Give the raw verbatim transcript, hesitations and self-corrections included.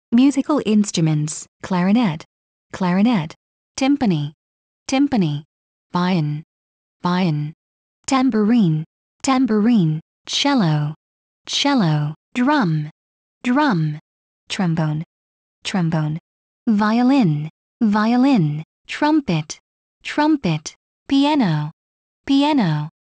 Musical instruments: clarinet, clarinet, timpani, timpani, violin, violin, tambourine, tambourine, cello, cello, drum, drum, trombone, trombone, violin, violin, trumpet, trumpet, piano, piano.